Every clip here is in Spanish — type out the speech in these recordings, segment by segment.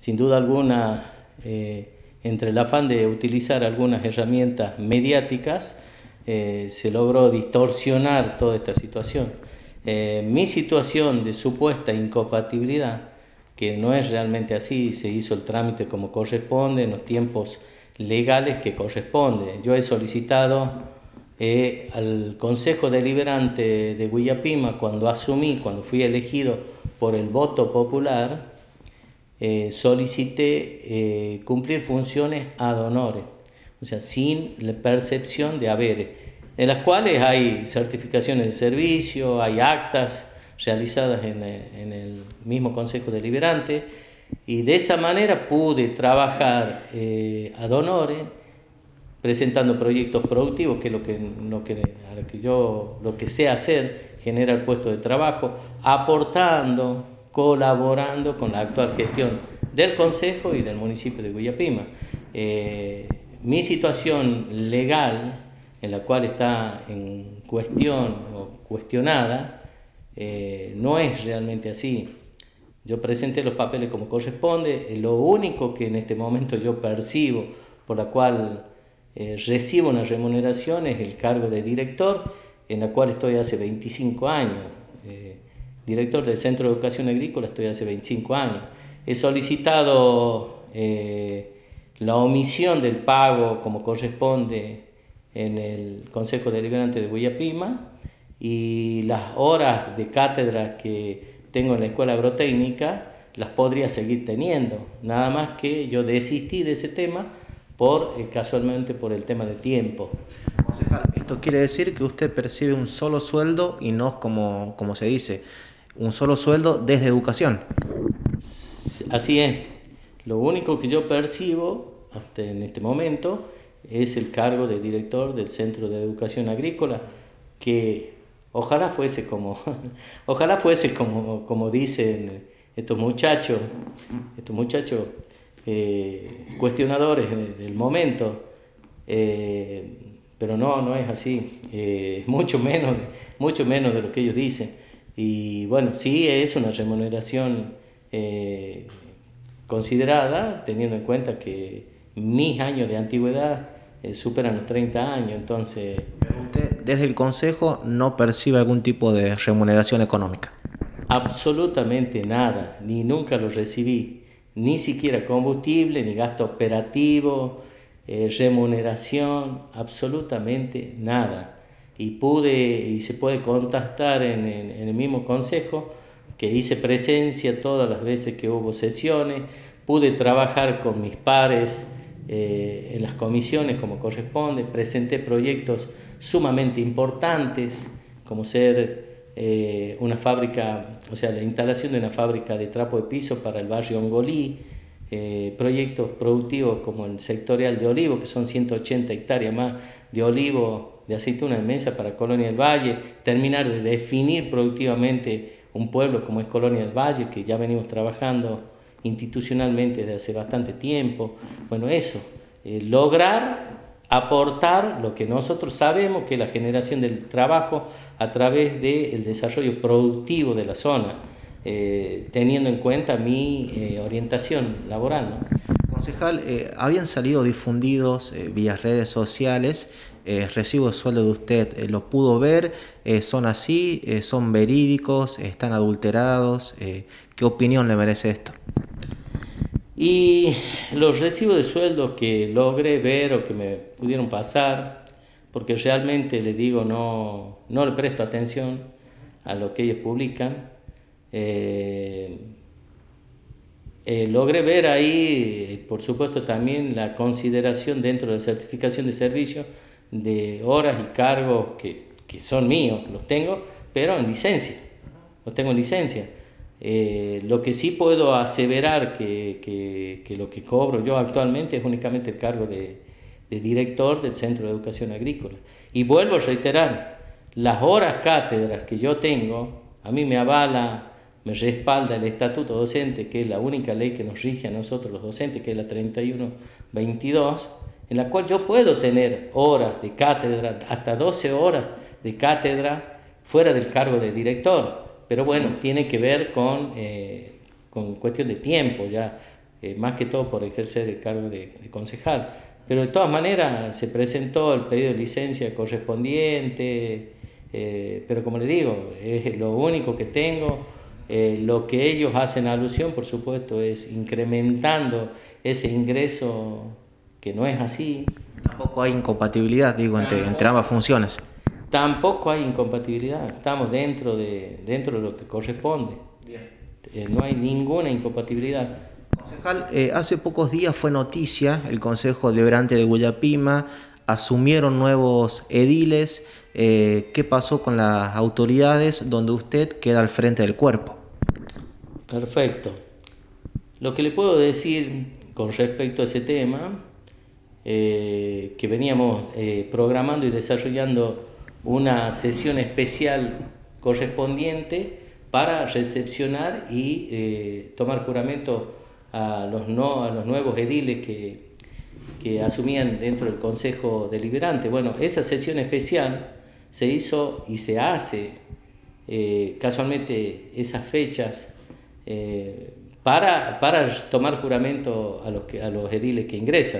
sin duda alguna, entre el afán de utilizar algunas herramientas mediáticas, se logró distorsionar toda esta situación. Mi situación de supuesta incompatibilidad, que no es realmente así, se hizo el trámite como corresponde, en los tiempos legales que corresponde. Yo he solicitado al Consejo Deliberante de Guillapima, cuando fui elegido por el voto popular, solicité cumplir funciones ad honorem, o sea, sin la percepción de haberes, en las cuales hay certificaciones de servicio, hay actas realizadas en el mismo Consejo Deliberante, y de esa manera pude trabajar ad honorem, presentando proyectos productivos, que es lo que sé hacer, generar puestos de trabajo, aportando, colaborando con la actual gestión del Consejo y del municipio de Guillapima. Mi situación legal, en la cual está en cuestión o cuestionada, no es realmente así. Yo presenté los papeles como corresponde. Lo único que en este momento yo percibo, por la cual recibo una remuneración, es el cargo de director, en la cual estoy hace 25 años. Director del Centro de Educación Agrícola estoy hace 25 años. He solicitado la omisión del pago como corresponde en el Consejo Deliberante de Guillapima, y las horas de cátedra que tengo en la Escuela Agrotécnica las podría seguir teniendo, nada más que yo desistí de ese tema casualmente por el tema de tiempo. Concejal, esto quiere decir que usted percibe un solo sueldo y no como se dice, un solo sueldo desde educación. Así es. Lo único que yo percibo hasta en este momento es el cargo de director del Centro de Educación Agrícola, que ojalá fuese como dicen estos muchachos cuestionadores del momento, pero no es así, mucho menos de lo que ellos dicen. Y bueno, sí es una remuneración considerada, teniendo en cuenta que mis años de antigüedad superan los 30 años, entonces... ¿Usted desde el Consejo no percibe algún tipo de remuneración económica? Absolutamente nada, ni nunca lo recibí, ni siquiera combustible, ni gasto operativo, remuneración, absolutamente nada. Y se puede contestar en el mismo consejo, que hice presencia todas las veces que hubo sesiones, pude trabajar con mis pares en las comisiones como corresponde, presenté proyectos sumamente importantes, como ser una fábrica, o sea, la instalación de una fábrica de trapo de piso para el barrio Ongolí, proyectos productivos como el sectorial de olivo, que son 180 hectáreas más de olivo, de aceituna de mesa para Colonia del Valle, terminar de definir productivamente un pueblo como es Colonia del Valle, que ya venimos trabajando institucionalmente desde hace bastante tiempo. Bueno, eso, lograr aportar lo que nosotros sabemos, que es la generación del trabajo a través del desarrollo productivo de la zona, teniendo en cuenta mi orientación laboral, ¿no? Concejal, habían salido difundidos vía redes sociales recibos de sueldo de usted. ¿Lo pudo ver? ¿Son así? ¿Son verídicos? ¿Están adulterados? ¿Qué opinión le merece esto? Y los recibos de sueldos que logré ver o que me pudieron pasar, porque realmente le digo, no le presto atención a lo que ellos publican, logré ver ahí, por supuesto, también la consideración dentro de la certificación de servicio de horas y cargos que son míos, los tengo, pero en licencia, los tengo en licencia. Lo que sí puedo aseverar que lo que cobro yo actualmente es únicamente el cargo de director del Centro de Educación Agrícola. Y vuelvo a reiterar, las horas cátedras que yo tengo, a mí me avala, me respalda el Estatuto Docente, que es la única ley que nos rige a nosotros los docentes, que es la 3122, en la cual yo puedo tener horas de cátedra, hasta 12 horas de cátedra fuera del cargo de director. Pero bueno, tiene que ver con cuestión de tiempo ya. más que todo por ejercer el cargo de concejal. Pero de todas maneras se presentó el pedido de licencia correspondiente, pero como le digo, es lo único que tengo. Lo que ellos hacen alusión, por supuesto, es incrementando ese ingreso, que no es así. Tampoco hay incompatibilidad, digo, entre ambas funciones. Tampoco hay incompatibilidad, estamos dentro de lo que corresponde. No hay ninguna incompatibilidad. Concejal, hace pocos días fue noticia, el Consejo Deliberante de Guayapima, asumieron nuevos ediles. ¿Qué pasó con las autoridades donde usted queda al frente del cuerpo? Perfecto. Lo que le puedo decir con respecto a ese tema, que veníamos programando y desarrollando una sesión especial correspondiente para recepcionar y tomar juramento a los nuevos ediles que asumían dentro del Consejo Deliberante. Bueno, esa sesión especial se hizo y se hace casualmente esas fechas para tomar juramento a los ediles que ingresan.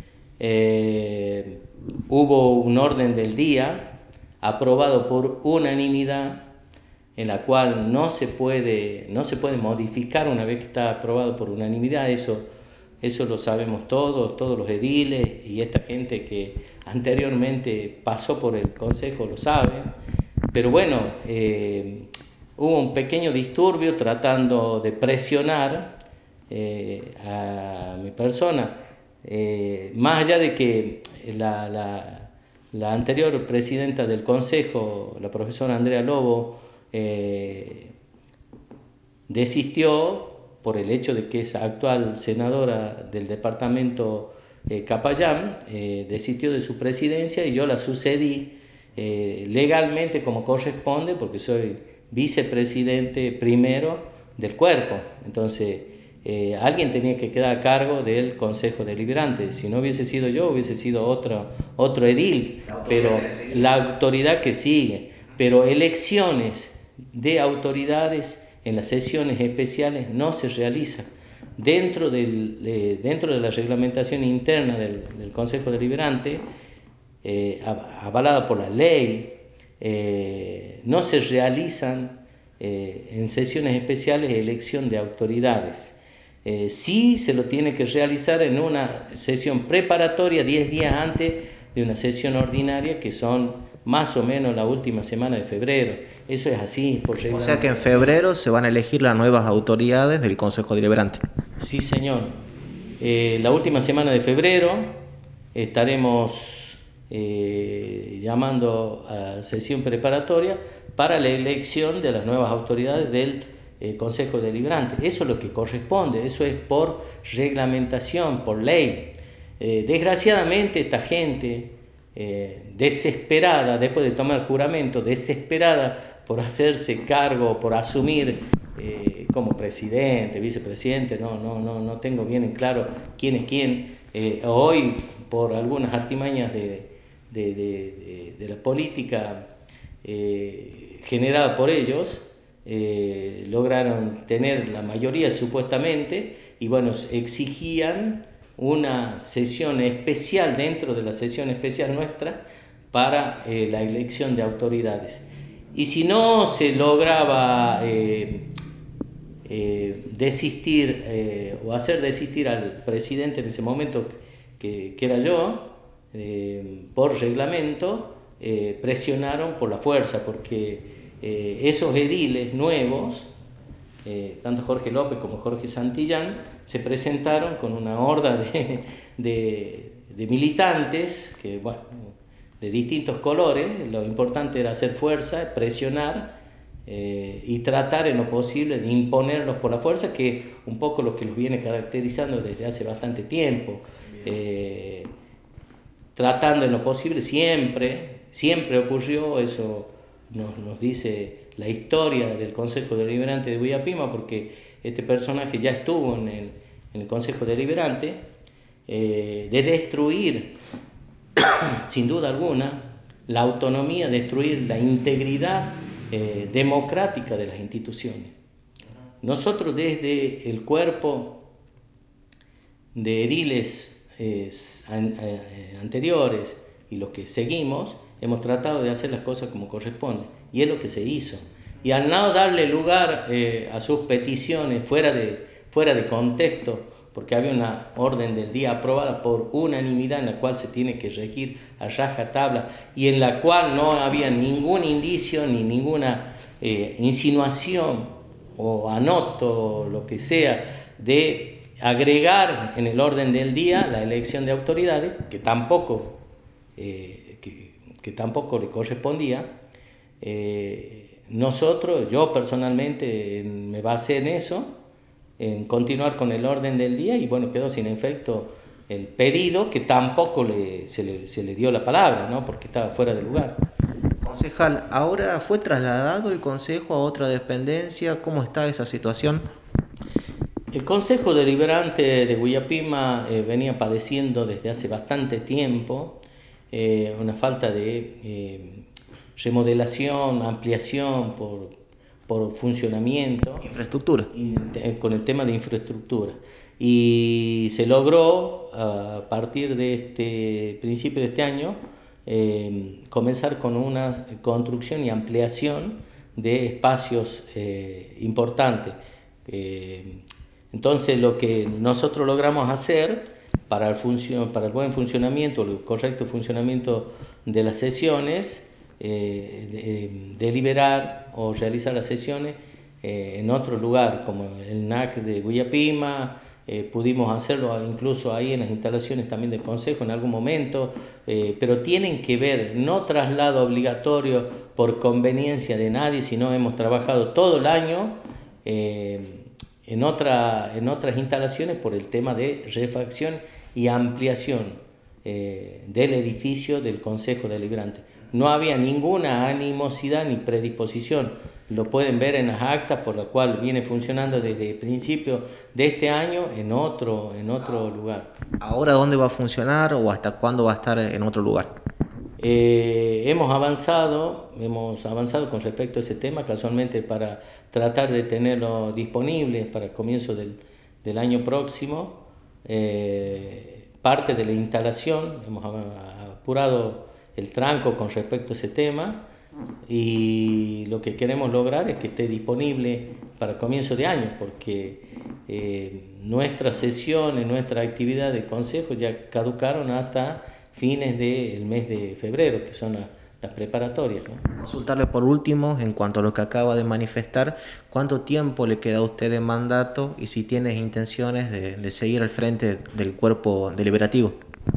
Hubo un orden del día aprobado por unanimidad, en la cual no se puede modificar una vez que está aprobado por unanimidad. Eso lo sabemos todos los ediles, y esta gente que anteriormente pasó por el Consejo lo sabe. Pero bueno, hubo un pequeño disturbio tratando de presionar a mi persona, más allá de que la anterior presidenta del Consejo, la profesora Andrea Lobo, desistió por el hecho de que es actual senadora del departamento Capayán, desistió de su presidencia y yo la sucedí legalmente como corresponde, porque soy vicepresidente primero del cuerpo. Entonces alguien tenía que quedar a cargo del Consejo Deliberante. Si no hubiese sido yo, hubiese sido otro edil, pero la autoridad que sigue. Pero elecciones de autoridades en las sesiones especiales no se realizan. Dentro de la reglamentación interna del Consejo Deliberante, avalada por la ley, no se realizan en sesiones especiales elección de autoridades. Sí se lo tiene que realizar en una sesión preparatoria 10 días antes de una sesión ordinaria, que son más o menos la última semana de febrero. Eso es así, por reglamentación. O sea que en febrero se van a elegir las nuevas autoridades del Consejo Deliberante. Sí, señor. La última semana de febrero estaremos llamando a sesión preparatoria para la elección de las nuevas autoridades del Consejo Deliberante. Eso es lo que corresponde, eso es por reglamentación, por ley. Desgraciadamente esta gente desesperada, después de tomar juramento, desesperada por hacerse cargo, por asumir como presidente, vicepresidente, no tengo bien en claro quién es quién, hoy por algunas artimañas de la política generada por ellos, lograron tener la mayoría supuestamente, y bueno, exigían una sesión especial dentro de la sesión especial nuestra para la elección de autoridades. Y si no se lograba desistir o hacer desistir al presidente en ese momento, que era yo, por reglamento, presionaron por la fuerza, porque esos ediles nuevos, tanto Jorge López como Jorge Santillán, se presentaron con una horda de militantes que, bueno, de distintos colores. Lo importante era hacer fuerza, presionar y tratar en lo posible de imponerlos por la fuerza, que es un poco lo que los viene caracterizando desde hace bastante tiempo. Tratando en lo posible, siempre ocurrió, eso nos dice la historia del Consejo Deliberante de Guayapima, porque este personaje ya estuvo en el Consejo Deliberante, de destruir, sin duda alguna, la autonomía, destruir la integridad democrática de las instituciones. Nosotros desde el cuerpo de ediles anteriores y los que seguimos, hemos tratado de hacer las cosas como corresponde, y es lo que se hizo. Y al no darle lugar a sus peticiones fuera de contexto, porque había una orden del día aprobada por unanimidad en la cual se tiene que regir a rajatabla y en la cual no había ningún indicio ni ninguna insinuación o anoto, lo que sea, de agregar en el orden del día la elección de autoridades, que tampoco le correspondía. Nosotros, yo personalmente me basé en eso, en continuar con el orden del día, y bueno, quedó sin efecto el pedido, que tampoco se le dio la palabra, ¿no? Porque estaba fuera de lugar. Concejal, ¿ahora fue trasladado el consejo a otra dependencia? ¿Cómo está esa situación? El Consejo Deliberante de Guillapima venía padeciendo desde hace bastante tiempo una falta de remodelación, ampliación por funcionamiento. Infraestructura. Con el tema de infraestructura. Y se logró, a partir de este principio de este año, comenzar con una construcción y ampliación de espacios importantes. Entonces, lo que nosotros logramos hacer para el buen funcionamiento, el correcto funcionamiento de las sesiones, deliberar o realizar las sesiones en otro lugar, como el NAC de Guillapima. Pudimos hacerlo incluso ahí en las instalaciones también del Consejo en algún momento, pero tienen que ver, no traslado obligatorio por conveniencia de nadie, sino hemos trabajado todo el año en otras instalaciones por el tema de refacción y ampliación del edificio del Consejo Deliberante. No había ninguna animosidad ni predisposición. Lo pueden ver en las actas, por la cual viene funcionando desde el principio de este año en otro lugar. ¿Ahora dónde va a funcionar o hasta cuándo va a estar en otro lugar? Hemos avanzado con respecto a ese tema, casualmente para tratar de tenerlo disponible para el comienzo del año próximo. Parte de la instalación, hemos apurado el tranco con respecto a ese tema, y lo que queremos lograr es que esté disponible para comienzo de año, porque nuestras sesiones, nuestra actividad de consejo ya caducaron hasta fines del mes de febrero, que son las preparatorias, ¿no? Consultarle por último, en cuanto a lo que acaba de manifestar, ¿cuánto tiempo le queda a usted de mandato y si tiene intenciones de seguir al frente del cuerpo deliberativo?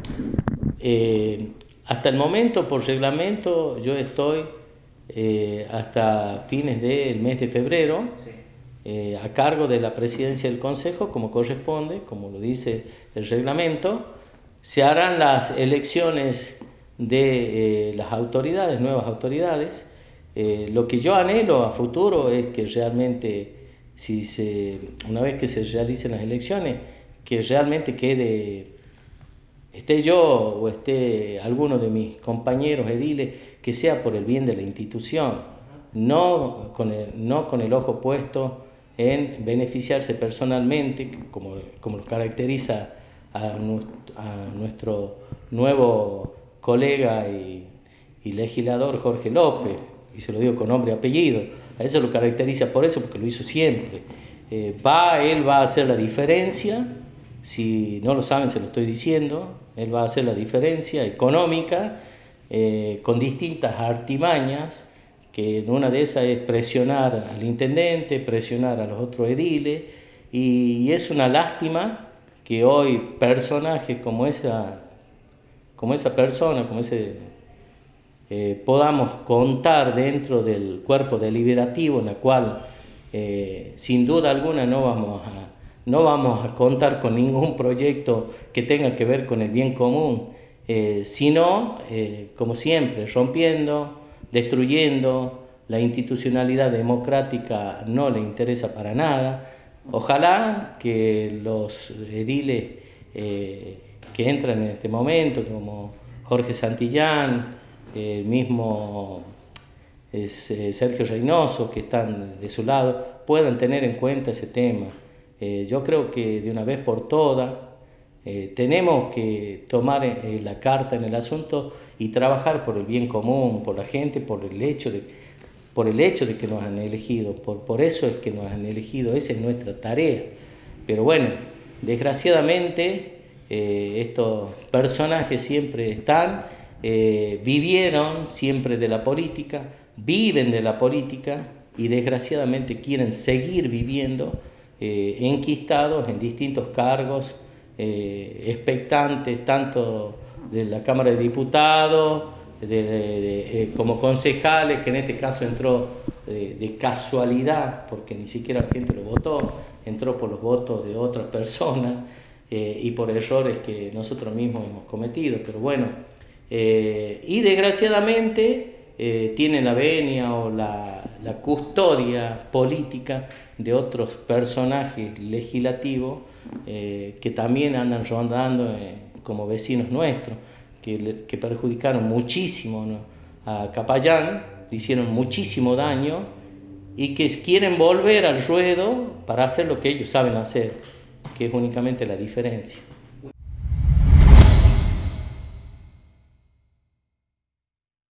Hasta el momento, por reglamento, yo estoy hasta fines del mes de febrero, sí, a cargo de la presidencia del Consejo, como corresponde, como lo dice el reglamento. Se harán las elecciones de las autoridades, nuevas autoridades. Lo que yo anhelo a futuro es que realmente, una vez que se realicen las elecciones, que realmente esté yo o esté alguno de mis compañeros ediles, que sea por el bien de la institución, no con el ojo puesto en beneficiarse personalmente, como lo caracteriza a nuestro nuevo colega y legislador Jorge López, y se lo digo con nombre y apellido. A eso lo caracteriza por eso, porque lo hizo siempre. Él va a hacer la diferencia. Si no lo saben, se lo estoy diciendo. Él va a hacer la diferencia económica con distintas artimañas, que en una de esas es presionar al intendente, presionar a los otros ediles, y es una lástima que hoy personajes como esa persona, podamos contar dentro del cuerpo deliberativo, en la cual sin duda alguna no vamos a contar con ningún proyecto que tenga que ver con el bien común, sino, como siempre, rompiendo, destruyendo. La institucionalidad democrática no le interesa para nada. Ojalá que los ediles que entran en este momento, como Jorge Santillán, el mismo Sergio Reynoso, que están de su lado, puedan tener en cuenta ese tema. Yo creo que de una vez por todas Tenemos que tomar la carta en el asunto y trabajar por el bien común, por la gente, por el hecho de que nos han elegido, por eso es que nos han elegido, esa es nuestra tarea. Pero bueno, desgraciadamente estos personajes siempre están, vivieron siempre de la política, viven de la política y desgraciadamente quieren seguir viviendo enquistados en distintos cargos, expectantes tanto de la Cámara de Diputados, como concejales, que en este caso entró de casualidad, porque ni siquiera la gente lo votó, entró por los votos de otras personas y por errores que nosotros mismos hemos cometido, pero bueno, y desgraciadamente tienen la venia o la custodia política de otros personajes legislativos que también andan rondando como vecinos nuestros, que perjudicaron muchísimo, ¿no?, a Capayán, le hicieron muchísimo daño y que quieren volver al ruedo para hacer lo que ellos saben hacer, que es únicamente la diferencia.